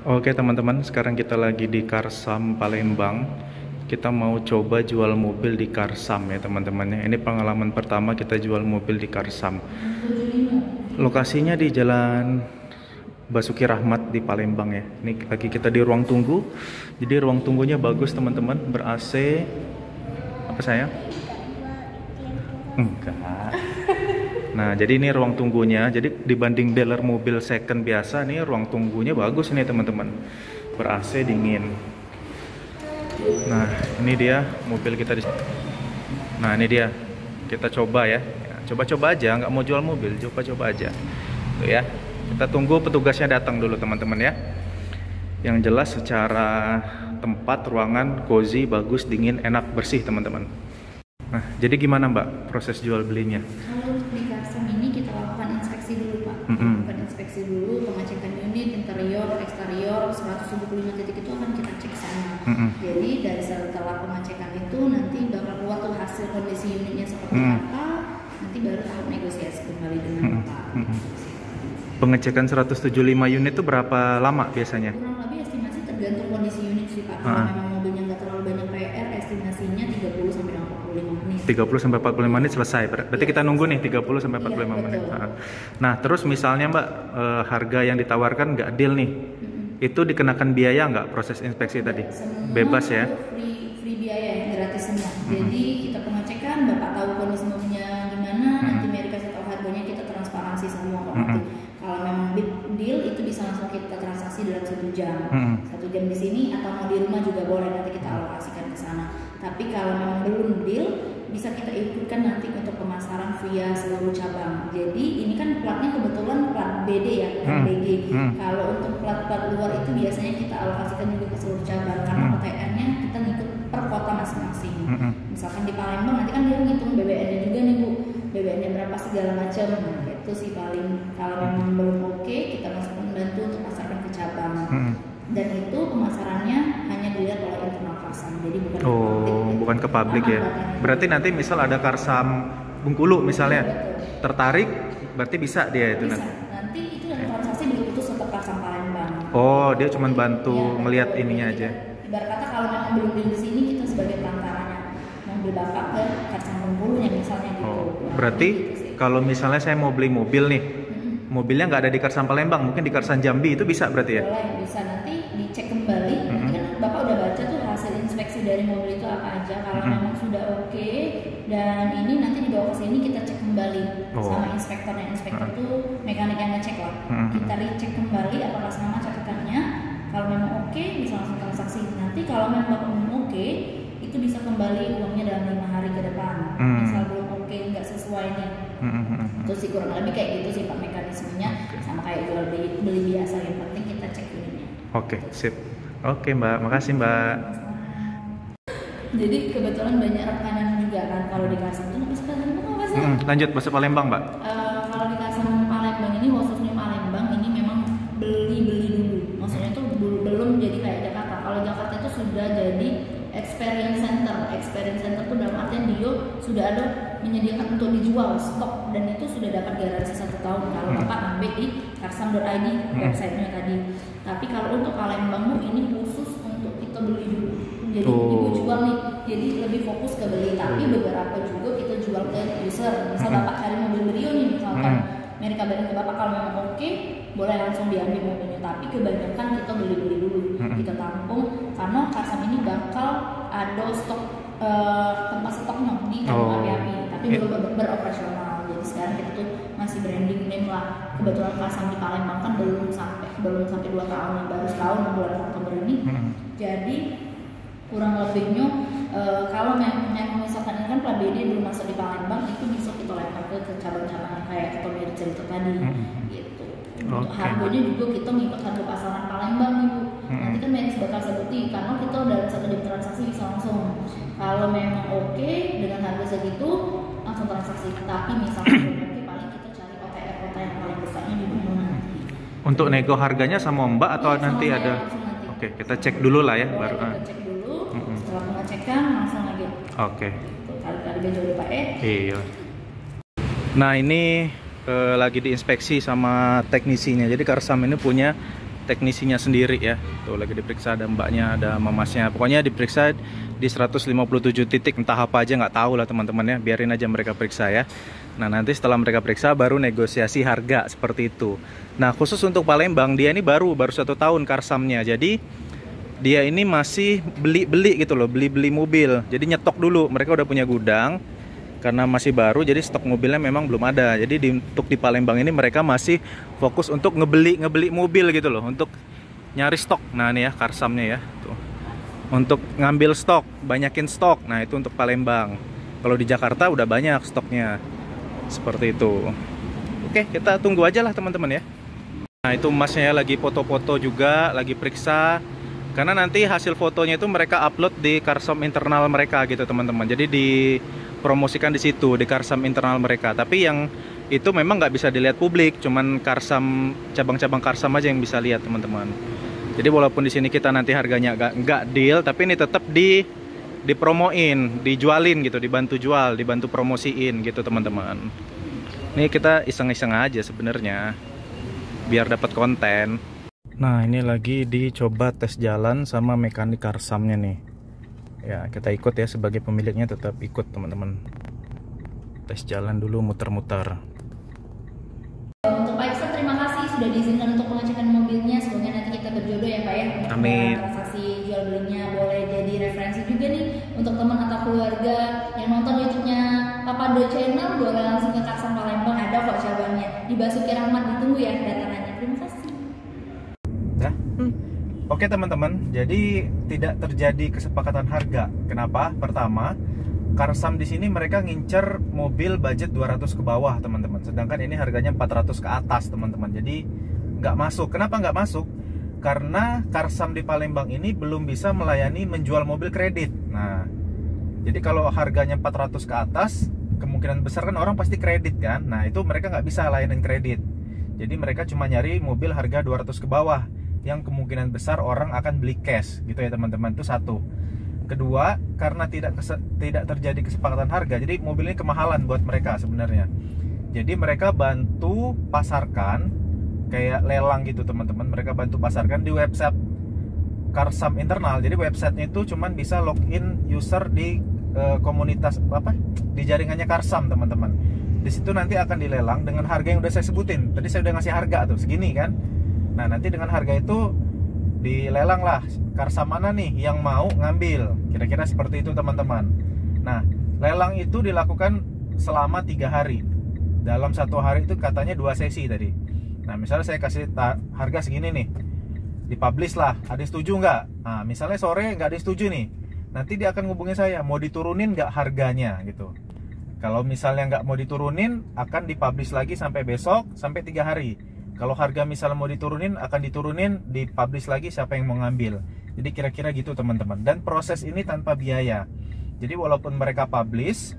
Oke teman-teman, sekarang kita lagi di Karsam Palembang. Kita mau coba jual mobil di Karsam ya teman-teman ya. Ini pengalaman pertama kita jual mobil di Karsam. Lokasinya di Jalan Basuki Rahmat di Palembang ya. Ini lagi kita di ruang tunggu. Jadi ruang tunggunya bagus teman-teman, ber-AC. Apa saya? Enggak. Nah, jadi ini ruang tunggunya. Jadi dibanding dealer mobil second biasa, nih ruang tunggunya bagus nih teman-teman. Ber-AC dingin. Nah, ini dia mobil kita di. Nah, ini dia. Kita coba ya. Coba-coba aja, nggak mau jual mobil, coba-coba aja. Tuh ya. Kita tunggu petugasnya datang dulu teman-teman ya. Yang jelas secara tempat, ruangan, cozy, bagus, dingin, enak, bersih teman-teman. Nah, jadi gimana Mbak proses jual belinya? Kalau di Karsam ini kita lakukan inspeksi dulu Pak. Lakukan inspeksi dulu, pengecekan unit, interior, eksterior, 175 titik itu akan kita cek sana. Jadi dari setelah pengecekan itu nanti bakal keluar tuh hasil kondisi unitnya seperti apa, nanti baru tahap negosiasi kembali dengan Bapak. Pengecekan 175 unit itu berapa lama biasanya? Kurang lebih estimasi tergantung kondisi unit sih Pak. Kalau memang mobilnya nggak terlalu banyak PR, estimasinya 30 sampai 45 menit. 30 sampai 45 menit selesai. Berarti kita nunggu nih 30 sampai 45 menit. Nah, terus misalnya Mbak, harga yang ditawarkan nggak deal nih. Itu dikenakan biaya nggak proses inspeksi tadi? Bebas ya? Free biaya ya, gratis semua. Jadi kita pengecekan, Bapak tahu kondisi mobilnya gimana, nanti Mary kasih tahu harganya, kita transparansi semua kok nanti. Kalau memang big deal itu bisa langsung kita transaksi dalam 1 jam. 1 jam di sini atau mau di rumah juga boleh, nanti kita alokasikan ke sana. Tapi kalau memang belum deal, bisa kita ikutkan nanti untuk pemasaran via seluruh cabang. Jadi ini kan platnya kebetulan plat BD ya, bukan BG. Kalau untuk plat-plat luar itu biasanya kita alokasikan juga ke seluruh cabang karena OTR-nya kita ngikut per kota masing-masing. Misalkan di Palembang nanti kan dia ngitung BBN-nya juga nih Bu, BBN-nya berapa segala macam. Nah, itu sih paling kalau memang belum oke, kita masih membantu untuk pasarkan ke cabang. Dan itu pemasarannya hanya dilihat oleh internal Karsam, jadi bukan ke publik. Bukan ke publik ya. Berarti nanti misal ada Karsam Bengkulu misalnya, tertarik, berarti bisa dia itu bisa. Nanti itu transaksi diputus tetap Karsam Palembang. Oh, dia cuma bantu Ya, ngelihat ininya aja. Ibarat kata kalau memang belum di sini, kita sebagai perantaranya mobil Bapak ke Karsam Bengkulunya misalnya gitu. Berarti kalau misalnya saya mau beli mobil nih, mobilnya nggak ada di Karsam Palembang, mungkin di Karsam Jambi, itu bisa berarti ya? Boleh, bisa nanti dicek kembali. Nanti kan Bapak udah baca tuh hasil inspeksi dari mobil itu apa aja. Kalau memang sudah oke dan ini nanti dibawa ke sini, kita cek kembali sama inspektornya. Inspektor tuh mekanik yang ngecek lah. Kita recheck kembali apakah sama catatannya. Kalau memang oke, bisa langsung transaksi. Nanti kalau memang Bapak belum oke, itu bisa kembali uangnya dalam 5 hari ke depan. Misal belum oke, nggak sesuai nih. Itu sih kurang lebih kayak gitu sih Pak mekanismenya. Sama kayak jual beli biasa, yang penting kita cek unitnya. Oke, sip. Oke Mbak, makasih Mbak. Jadi kebetulan banyak rekanan juga kan kalau di Karsam itu bahasa Palembang apa sih? Lanjut bahasa Palembang Mbak. Kalau di Karsam Palembang ini, khususnya Palembang ini memang beli dulu. Maksudnya itu belum jadi kayak Jakarta. Kalau Jakarta itu sudah jadi experience center. Experience center itu dalam artian dia sudah ada menyediakan untuk dijual stok dan itu sudah dapat garansi 1 tahun kalau Bapak ngambil di karsam.id websitenya tadi. Tapi kalau untuk Palembang ini khusus untuk kita beli dulu. Jadi ibu jual nih, jadi lebih fokus ke beli. Tapi beberapa juga kita jual ke user. Misal Bapak cari mobil Brio nih, misalkan Mary kabarin ke Bapak kalau memang oke, boleh langsung diambil mobilnya. Tapi kebanyakan kita beli dulu, kita tampung karena Karsam ini bakal ada stok tempat stoknya di kampung api-api, tapi belum beroperasional. Jadi sekarang kita tuh masih branding name lah. Kebetulan Karsam di Palembang kan belum sampai 2 tahun, baru setahun bulan Oktober ini. Jadi kurang lebihnya kalau memang misalkan ini kan plat BD belum masuk di Palembang, itu bisa kita lempar ke cabang-cabang kayak kita biar cerita tadi gitu. Untuk harganya juga kita ngikut harga pasaran Palembang nih Bu. Nanti kan Mary bakal sebutin karena kita dalam 1 jam transaksi bisa langsung. Kalau memang oke dengan harga segitu langsung transaksi. Tapi misalnya oke, paling kita cari OTR kota yang paling besarnya di mana nanti. Untuk nego harganya sama Mbak atau nanti ada? Oke, kita cek dulu lah ya. Baru kita cek dulu. Setelah pengecekan langsung lagi. Oke. Harga jual Pak Iya. Nah ini lagi diinspeksi sama teknisinya. Jadi Karsam ini punya teknisinya sendiri ya. Tuh lagi diperiksa, ada mbaknya, ada mamasnya. Pokoknya diperiksa di 157 titik, entah apa aja nggak tahu lah teman-teman ya. Biarin aja mereka periksa ya. Nah nanti setelah mereka periksa baru negosiasi harga seperti itu. Nah khusus untuk Palembang, dia ini baru 1 tahun karsamnya. Jadi dia ini masih beli-beli gitu loh, beli-beli mobil. Jadi nyetok dulu, mereka udah punya gudang. Karena masih baru, jadi stok mobilnya memang belum ada. Jadi untuk di Palembang ini mereka masih fokus untuk ngebeli mobil gitu loh, untuk nyari stok. Nah ini ya karsamnya ya, tuh. Untuk ngambil stok, banyakin stok. Nah itu untuk Palembang. Kalau di Jakarta udah banyak stoknya, seperti itu. Oke, kita tunggu aja lah teman-teman ya. Nah itu masnya lagi foto-foto juga, lagi periksa. Karena nanti hasil fotonya itu mereka upload di karsam internal mereka gitu teman-teman. Jadi dipromosikan di situ, di karsam internal mereka. Tapi yang itu memang nggak bisa dilihat publik, cuman karsam, cabang-cabang karsam aja yang bisa lihat teman-teman. Jadi walaupun di sini kita nanti harganya nggak deal, tapi ini tetap dipromoin, dijualin gitu, dibantu jual, dibantu promosiin gitu teman-teman. Ini kita iseng-iseng aja sebenarnya, biar dapat konten. Nah ini lagi dicoba tes jalan sama mekanik karsamnya nih. Ya kita ikut ya, sebagai pemiliknya tetap ikut teman-teman. Tes jalan dulu, muter-muter. Untuk Pak Iksan, terima kasih sudah diizinkan untuk pengecekan mobilnya. Semoga nanti kita berjodoh ya Pak ya. Amin. Transaksi jual belinya boleh jadi referensi juga nih untuk teman atau keluarga yang nonton YouTube-nya Papado Channel. Boleh langsung ke Karsam Palembang, ada kok cabangnya di Basuki Rahmat. Ditunggu ya kedatangannya. Terima kasih. Oke teman-teman, jadi tidak terjadi kesepakatan harga. Kenapa? Pertama, Karsam di sini mereka ngincer mobil budget 200 ke bawah teman-teman. Sedangkan ini harganya 400 ke atas teman-teman. Jadi nggak masuk. Kenapa nggak masuk? Karena Karsam di Palembang ini belum bisa melayani menjual mobil kredit. Nah, jadi kalau harganya 400 ke atas, kemungkinan besar kan orang pasti kredit kan. Nah itu mereka nggak bisa layanin kredit. Jadi mereka cuma nyari mobil harga 200 ke bawah, yang kemungkinan besar orang akan beli cash gitu ya teman-teman. Itu satu. Kedua, karena tidak terjadi kesepakatan harga, jadi mobil ini kemahalan buat mereka sebenarnya. Jadi mereka bantu pasarkan kayak lelang gitu teman-teman. Mereka bantu pasarkan di website Karsam internal. Jadi websitenya itu cuman bisa login user di komunitas apa? Di jaringannya Karsam teman-teman. Di situ nanti akan dilelang dengan harga yang udah saya sebutin. Tadi saya udah ngasih harga tuh segini kan. Nah nanti dengan harga itu dilelang lah, Karsam mana nih yang mau ngambil, kira-kira seperti itu teman-teman. Nah lelang itu dilakukan selama 3 hari. Dalam 1 hari itu katanya 2 sesi tadi. Nah misalnya saya kasih harga segini nih, dipublish lah, ada yang setuju nggak? Nah misalnya sore nggak ada yang setuju nih, nanti dia akan ngubungin saya, mau diturunin nggak harganya gitu. Kalau misalnya nggak mau diturunin, akan dipublish lagi sampai besok, sampai 3 hari. Kalau harga misalnya mau diturunin, akan diturunin, dipublish lagi siapa yang mau ngambil. Jadi kira-kira gitu teman-teman. Dan proses ini tanpa biaya. Jadi walaupun mereka publish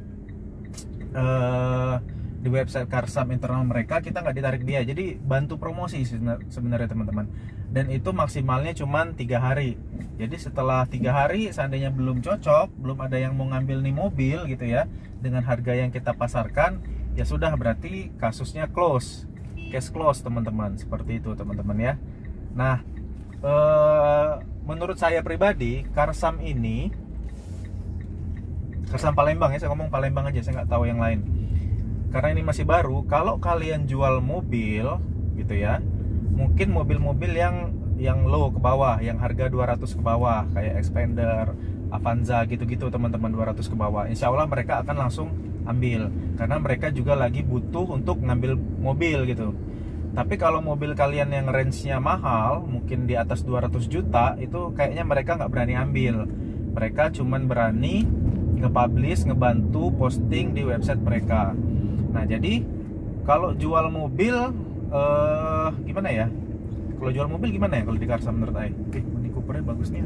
di website Karsam internal mereka, kita nggak ditarik biaya. Jadi bantu promosi sebenarnya teman-teman. Dan itu maksimalnya cuma 3 hari. Jadi setelah 3 hari seandainya belum cocok, belum ada yang mau ngambil nih mobil gitu ya, dengan harga yang kita pasarkan, ya sudah berarti kasusnya close. Case close teman-teman, seperti itu teman-teman ya. Nah menurut saya pribadi Karsam ini, Karsam Palembang ya, saya ngomong Palembang aja, saya nggak tahu yang lain karena ini masih baru. Kalau kalian jual mobil gitu ya, mungkin mobil-mobil yang low ke bawah, yang harga 200 ke bawah, kayak Expander, Avanza gitu-gitu teman-teman, 200 ke bawah, insya Allah mereka akan langsung ambil, karena mereka juga lagi butuh untuk ngambil mobil gitu. Tapi kalau mobil kalian yang range-nya mahal, mungkin di atas 200 juta, itu kayaknya mereka nggak berani ambil. Mereka cuman berani nge-publish, ngebantu posting di website mereka. Nah jadi kalau jual mobil gimana ya? Kalau jual mobil gimana ya kalau di Karsam menurut Ai? Mini Coopernya bagus nih.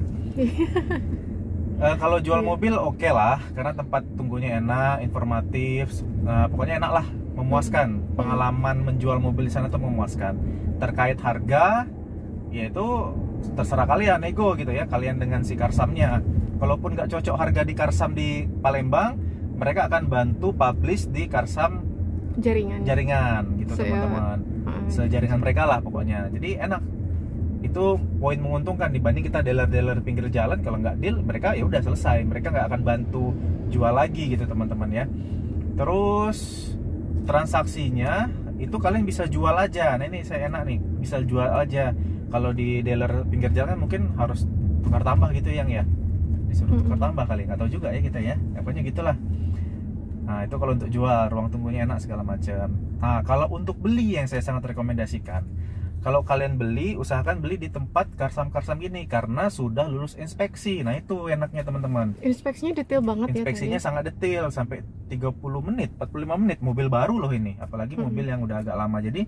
Kalau jual mobil oke lah, karena tempat tunggunya enak, informatif, pokoknya enak lah, memuaskan. Pengalaman menjual mobil di sana tuh memuaskan. Terkait harga, yaitu terserah kalian, nego gitu ya, kalian dengan si Karsamnya. Kalaupun nggak cocok harga di Karsam di Palembang, mereka akan bantu publish di Karsam jaringan gitu teman-teman. Sejaringan mereka lah pokoknya. Jadi enak. Itu poin menguntungkan dibanding kita dealer-dealer pinggir jalan. Kalau nggak deal, mereka ya udah selesai, mereka nggak akan bantu jual lagi gitu teman-teman ya. Terus transaksinya itu kalian bisa jual aja. Nah ini saya enak nih, bisa jual aja. Kalau di dealer pinggir jalan kan mungkin harus tukar tambah gitu yang ya, disuruh tukar tambah kali, nggak tahu juga ya kita ya, pokoknya gitulah. Nah itu kalau untuk jual, ruang tunggunya enak segala macam. Nah kalau untuk beli yang saya sangat rekomendasikan, kalau kalian beli, usahakan beli di tempat karsam-karsam gini karena sudah lulus inspeksi. Nah itu enaknya teman-teman. Inspeksinya detail banget. Inspeksinya sangat detail, sampai 30 menit, 45 menit. Mobil baru loh ini, apalagi mobil yang udah agak lama. Jadi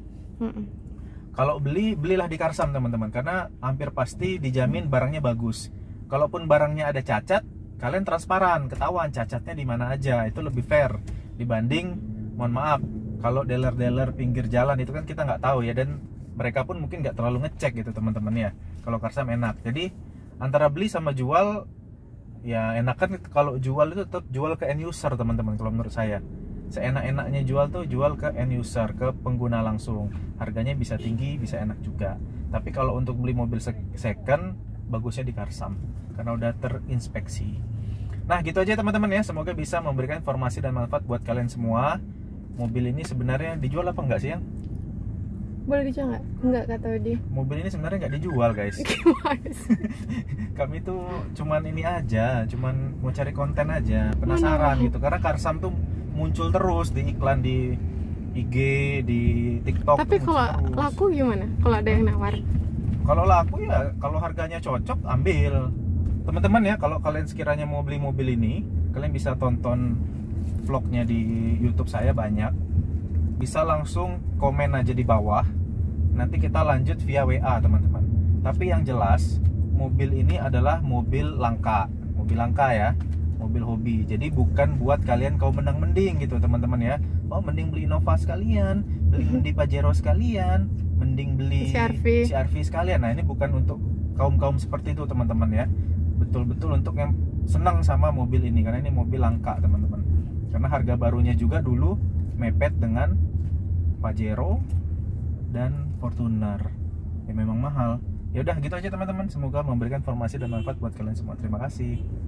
kalau belilah di karsam teman-teman, karena hampir pasti dijamin barangnya bagus. Kalaupun barangnya ada cacat, kalian transparan, ketahuan cacatnya di mana aja. Itu lebih fair dibanding, mohon maaf, kalau dealer-dealer pinggir jalan itu kan kita nggak tahu ya, dan mereka pun mungkin nggak terlalu ngecek gitu teman-teman ya. Kalau karsam enak. Jadi antara beli sama jual, ya enakan kalau jual itu tetap jual ke end user teman-teman. Kalau menurut saya, seenak-enaknya jual tuh jual ke end user, ke pengguna langsung. Harganya bisa tinggi, bisa enak juga. Tapi kalau untuk beli mobil second, bagusnya di karsam karena udah terinspeksi. Nah gitu aja teman-teman ya, semoga bisa memberikan informasi dan manfaat buat kalian semua. Mobil ini sebenarnya dijual apa enggak sih yang? Boleh dijual nggak? Enggak, kata dia. Mobil ini sebenarnya nggak dijual guys. Gimana sih? Kami tuh cuman ini aja, cuman mau cari konten aja, penasaran gitu. Karena karsam tuh muncul terus di iklan di IG, di TikTok. Tapi kalau laku gimana? Kalau ada yang nawar? Kalau laku ya, kalau harganya cocok ambil. Teman-teman ya, kalau kalian sekiranya mau beli mobil ini, kalian bisa tonton vlognya di YouTube saya banyak. Bisa langsung komen aja di bawah. Nanti kita lanjut via WA teman-teman. Tapi yang jelas, mobil ini adalah mobil langka. Mobil langka ya, mobil hobi. Jadi bukan buat kalian kaum mending gitu teman-teman ya. Oh mending beli Innova sekalian, beli Pajero sekalian, mending beli CR-V sekalian. Nah ini bukan untuk kaum-kaum seperti itu teman-teman ya. Betul-betul untuk yang senang sama mobil ini, karena ini mobil langka teman-teman. Karena harga barunya juga dulu mepet dengan Pajero dan Fortuner. Ya memang mahal. Ya udah gitu aja teman-teman. Semoga memberikan informasi dan manfaat buat kalian semua. Terima kasih.